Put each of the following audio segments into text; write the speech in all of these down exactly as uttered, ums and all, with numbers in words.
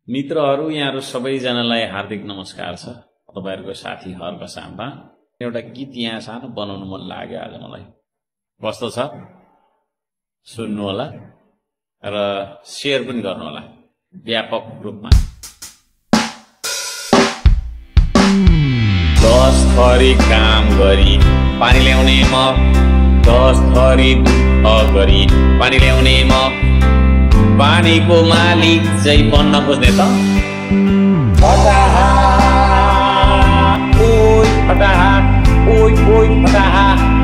मित्रहरू यहाँहरु सबैजनालाई हार्दिक नमस्कार छ। तपाईहरुको साथी हर्का साम्पाङ। एउटा गीत यहाँ सानो बनाउन मन लाग्यो आज मलाई। कस्तो छ सुन्नु होला र शेयर पनि गर्नु होला व्यापक रूपमा। दस थरी काम गरी पानी ल्याउने म, दस थरी दुख गरी पानी ल्याउने म, पानीको मालिक चाहिँ बन्न खोज्ने त फटाहा ओइ फटाहा ओइ ओइ फटाहा।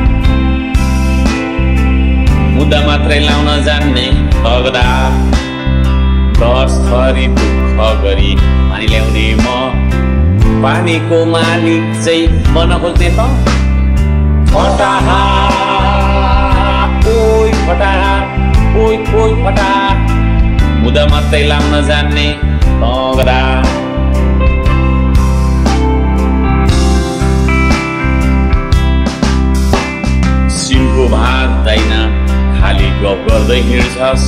मुद्दा मात्रै लाउन जान्ने तगदा, दस थरी दुख गरी पानी ल्याउने म, पानीको मालिक चाहिँ बन्न खोज्ने त फटाहा ओइ फटाहा ओइ ओइ फटाहा। मुद्दा मात्रै लाउन जान्ने तगदा, सिमको भात दैन खाली गफ गर्दै हिँड्छस्,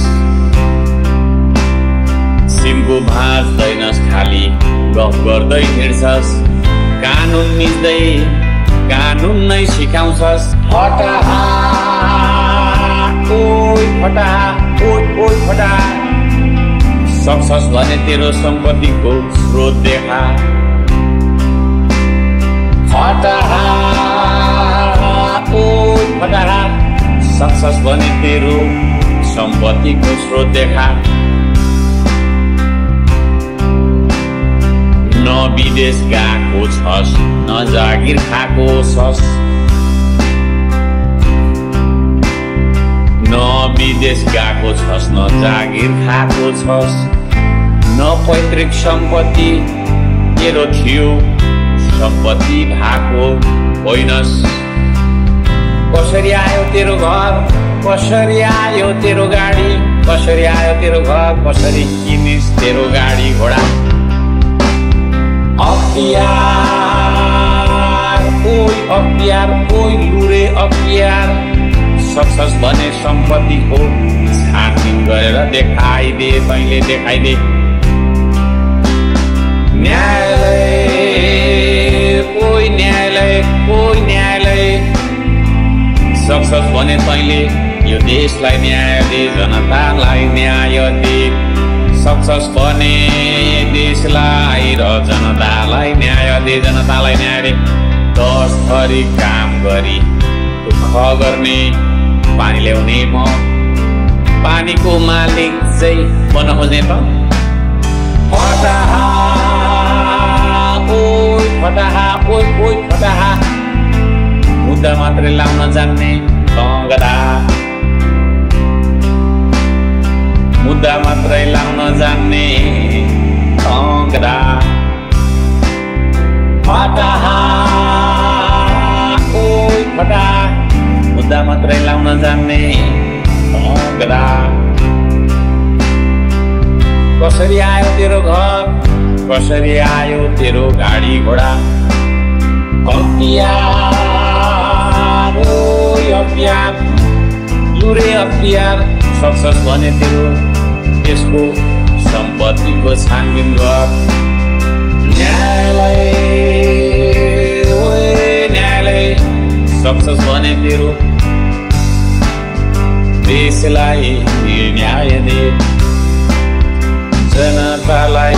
सिमको भात दैनस् खाली गफ गर्दै हिँड्छस्, कानुन मिच्दै कानुन नै सिकाउँछस् फटाहा ओइ फटाहा ओइ ओइ फटाहा। सक्छस् भने तेरो सम्पत्तिको स्रोत देखा फटाहा ओइ फटाहा। सक्छस् भने तेरो सम्पत्तिको स्रोत देखा। न विदेश गएको छस् न जागिर खाएको छस्, न विदेश गएको छस् न जागिर खाएको छस्, न पैतृक सम्पत्ति तेरो थियो सम्पत्ति भएको होइनस्। कसरी आयो तेरो घर, कसरी आयो तेरो गाडी, कसरी आयो तेरो घर, कसरी किनिस् तेरो गाडी घोडा। अख्तियार ओइ अख्तियार ओइ लुरे अख्तियार। सक्छस् भने सम्पत्तिको छानबिन गरेर देखाइदे, तैँले देखाइदे। न्यायालय ओइ न्यायालय ओइ न्यायालय। सक्छस् भने तैँले यो देशलाई न्याय दे, जनतालाई न्याय दे। सक्छस् भने देशलाई र जनतालाई न्याय दे, जनतालाई न्याय दे। दस थरी काम गरी दुख गर्ने पानी ल्याउने म, पानीको मालिक चाहिँ बन्न खोज्ने त फटाहा ओइ फटाहा ओइ ओइ फटाहा। मुद्दा मात्रै लाउन जान्ने तगदा, मुद्दा मात्रै लाउन जान्ने तगदा फटाहा ओइ फटाहा। मुद्दा मात्रै लाउन जान्ने तगदा। कसरी आयो तेरो घर, कसरी आयो तेरो गाडी घोडा। अख्तियार ओइ अख्तियार लुरे अख्तियार। सक्छस् भने तेरो त्यसको सम्पत्तिको छानबिन गर। न्यायालय ओइ न्यायालय। सक्छस् भने तेरो देशलाई न्याय दे, जनतालाई